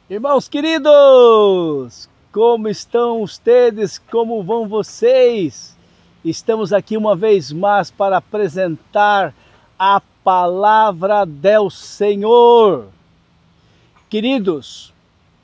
Irmãos queridos, como estão vocês? Como vão vocês? Estamos aqui uma vez mais para apresentar a palavra do Senhor. Queridos,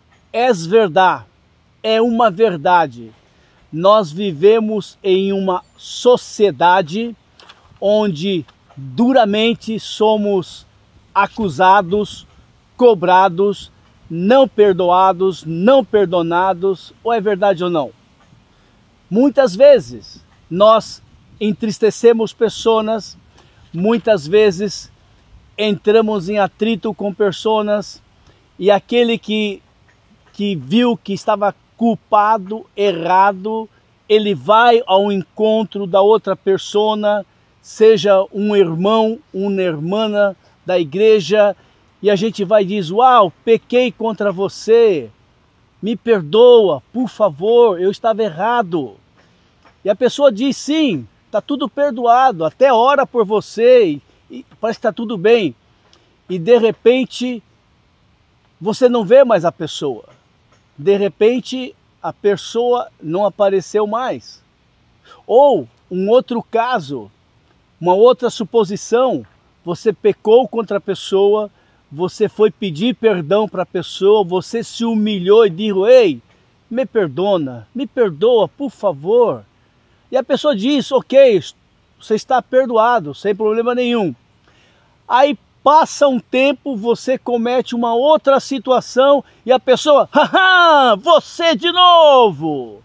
é uma verdade. Nós vivemos em uma sociedade onde duramente somos acusados, cobrados, não perdoados, não perdonados, ou é verdade ou não? Muitas vezes nós entristecemos pessoas, muitas vezes entramos em atrito com pessoas e aquele que viu que estava culpado, errado, ele vai ao encontro da outra pessoa, seja um irmão, uma irmã da igreja, e a gente vai e diz: uau, pequei contra você, me perdoa, por favor, eu estava errado. E a pessoa diz: sim, está tudo perdoado, até ora por você, e parece que está tudo bem. E de repente, você não vê mais a pessoa. De repente, a pessoa não apareceu mais. Ou, um outro caso, uma outra suposição, você pecou contra a pessoa, você foi pedir perdão para a pessoa, você se humilhou e disse: ei, me perdoa, por favor. E a pessoa diz: ok, você está perdoado, sem problema nenhum. Aí passa um tempo, você comete uma outra situação e a pessoa: haha, você de novo,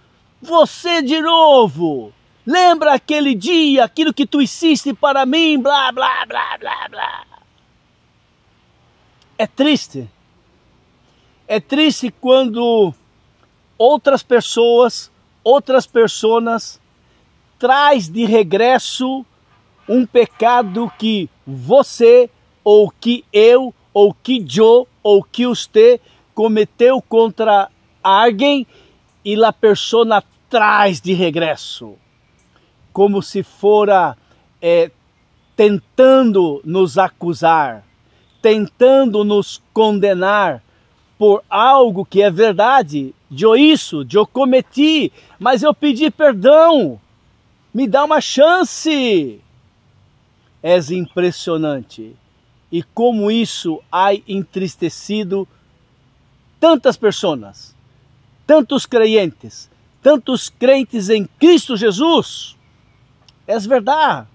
lembra aquele dia, aquilo que tu hiciste para mim, blá, blá, blá, blá, blá. É triste quando outras pessoas traz de regresso um pecado que você, ou que eu, ou que eu, ou que você cometeu contra alguém e a pessoa traz de regresso, como se fora tentando nos acusar, tentando nos condenar por algo que é verdade, eu cometi, mas eu pedi perdão, me dá uma chance. É impressionante. E como isso ha entristecido tantas pessoas, tantos crentes em Cristo Jesus. É verdade.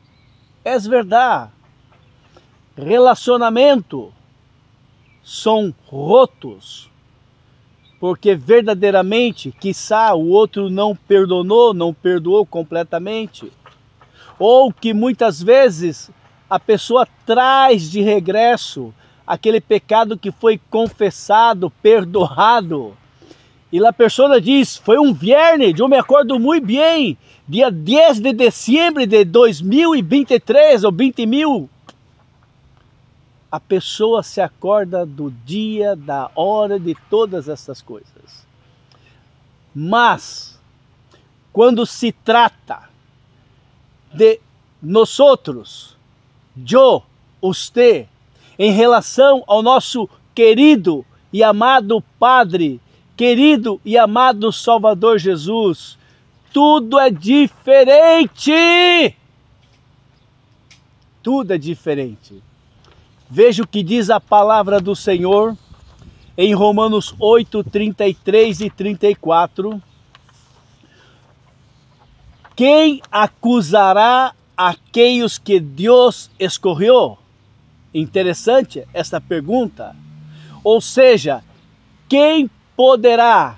Relacionamento são rotos, porque verdadeiramente, quiçá o outro não perdoou completamente, ou que muitas vezes a pessoa traz de regresso aquele pecado que foi confessado, perdoado, e a pessoa diz: foi um viernes, eu me acordo muito bem, dia 10 de dezembro de 2023 ou 20.000. A pessoa se acorda do dia, da hora, de todas essas coisas. Mas, quando se trata de nós outros, eu, você, em relação ao nosso querido e amado Padre, querido e amado Salvador Jesus, tudo é diferente. Tudo é diferente. Veja o que diz a palavra do Senhor em Romanos 8, 33 e 34. Quem acusará aqueles que Deus escolheu? Interessante essa pergunta. Ou seja, quem poderá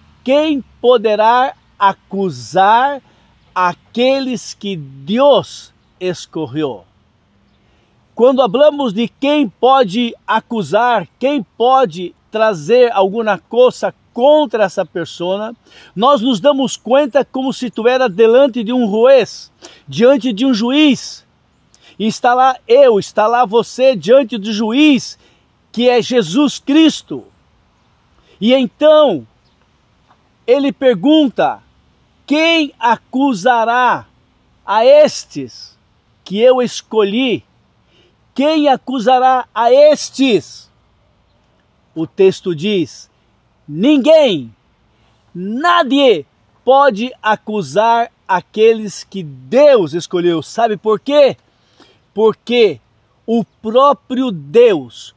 acusar aqueles que Deus escolheu? Quando falamos de quem pode acusar, quem pode trazer alguma coisa contra essa pessoa, nós nos damos conta como se estivesse diante de um juiz, diante de um juiz. E está lá você diante do juiz, que é Jesus Cristo. E então, ele pergunta: quem acusará a estes que eu escolhi? Quem acusará a estes? o texto diz: ninguém, nadie pode acusar aqueles que Deus escolheu. Sabe por quê? Porque o próprio Deus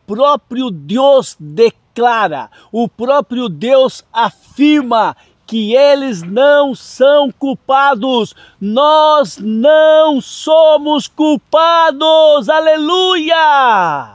declara, o próprio Deus afirma que eles não são culpados. Nós não somos culpados. Aleluia!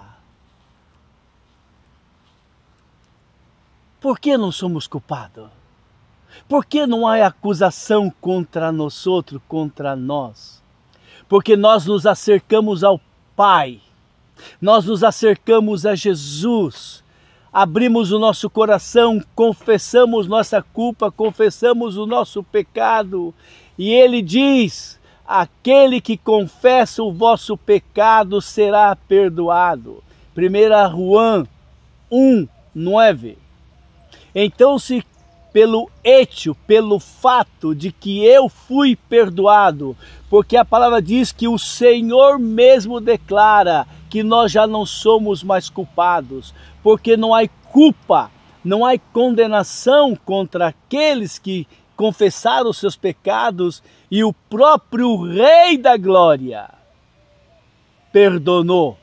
Por que não somos culpados? Por que não há acusação contra nós outros, contra nós? Porque nós nos acercamos ao Pai, nós nos acercamos a Jesus, abrimos o nosso coração, confessamos nossa culpa, confessamos o nosso pecado, e Ele diz: aquele que confessa o vosso pecado será perdoado. 1 João 1:9. Então, se pelo fato de que eu fui perdoado, porque a palavra diz que o Senhor mesmo declara que nós já não somos mais culpados, porque não há culpa, não há condenação contra aqueles que confessaram os seus pecados, e o próprio Rei da Glória perdonou,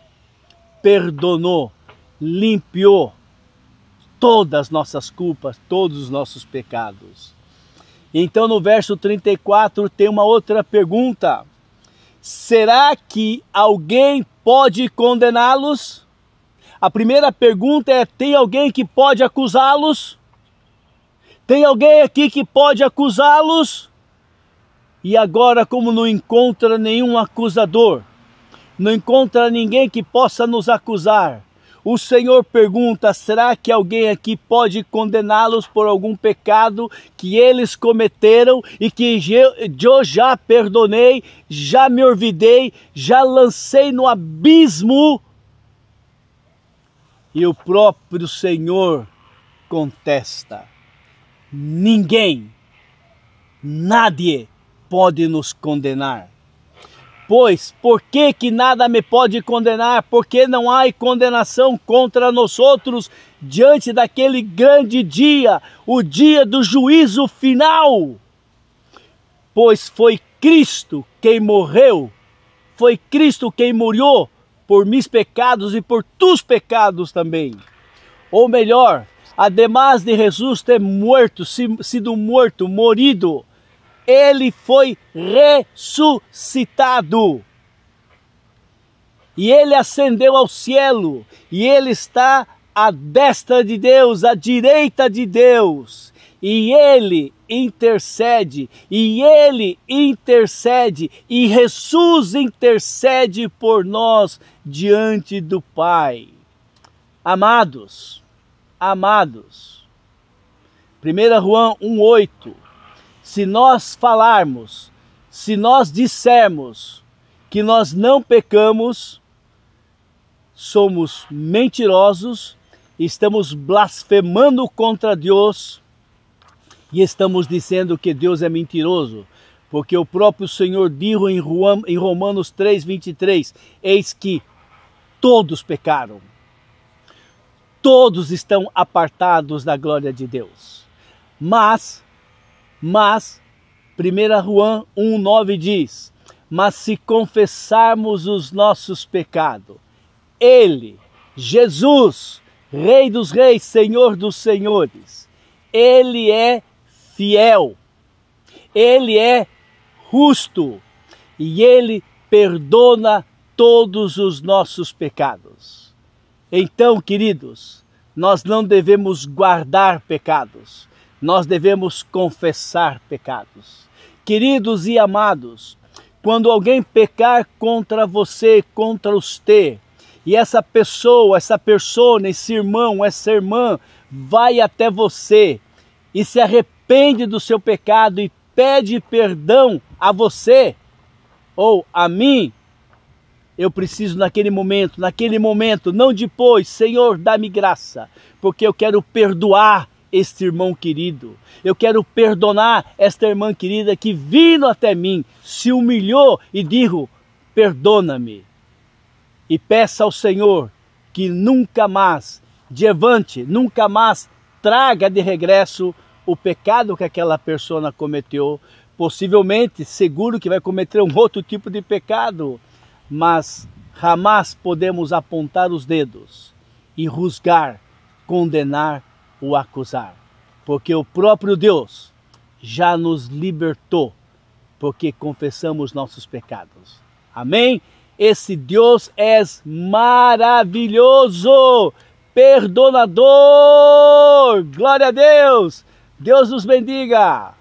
limpiou todas as nossas culpas, todos os nossos pecados. Então no verso 34 tem uma outra pergunta: será que alguém pode condená-los? A primeira pergunta é: tem alguém que pode acusá-los? Tem alguém aqui que pode acusá-los? E agora, como não encontra nenhum acusador, não encontra ninguém que possa nos acusar, o Senhor pergunta: será que alguém aqui pode condená-los por algum pecado que eles cometeram e que eu já perdonei, já me olvidei, já lancei no abismo? E o próprio Senhor contesta: ninguém, nadie pode nos condenar. Pois, por que nada me pode condenar? Porque não há condenação contra nós outros diante daquele grande dia, o dia do juízo final. Pois foi Cristo quem morreu, foi Cristo quem morreu por meus pecados e por tus pecados também. Ou melhor, ademais de Jesus ter sido morto, morido, Ele foi ressuscitado. E Ele ascendeu ao cielo. E Ele está à destra de Deus, à direita de Deus. E Ele intercede. E Jesus intercede por nós diante do Pai. Amados, 1 João 1:8. Se nós falarmos, se nós dissermos que nós não pecamos, somos mentirosos, estamos blasfemando contra Deus e estamos dizendo que Deus é mentiroso, porque o próprio Senhor diz em Romanos 3:23, eis que todos pecaram, todos estão apartados da glória de Deus. Mas 1 João 1:9 diz: mas se confessarmos os nossos pecados, Ele, Jesus, Rei dos Reis, Senhor dos Senhores, Ele é fiel, Ele é justo e Ele perdona todos os nossos pecados. Então, queridos, nós não devemos guardar pecados, nós devemos confessar pecados. Queridos e amados, quando alguém pecar contra você, contra você, e essa pessoa, esse irmão, essa irmã, vai até você e se arrepende do seu pecado e pede perdão a você ou a mim, eu preciso naquele momento, não depois: Senhor, dá-me graça, porque eu quero perdoar este irmão querido, eu quero perdonar esta irmã querida que vindo até mim, se humilhou e digo: perdona-me. E peça ao Senhor que nunca mais diante, nunca mais traga de regresso o pecado que aquela pessoa cometeu. Possivelmente, seguro que vai cometer um outro tipo de pecado, mas jamais podemos apontar os dedos e rusgar, condenar ou acusar, porque o próprio Deus já nos libertou, porque confessamos nossos pecados. Amém? Esse Deus é maravilhoso, perdonador. Glória a Deus. Deus nos bendiga.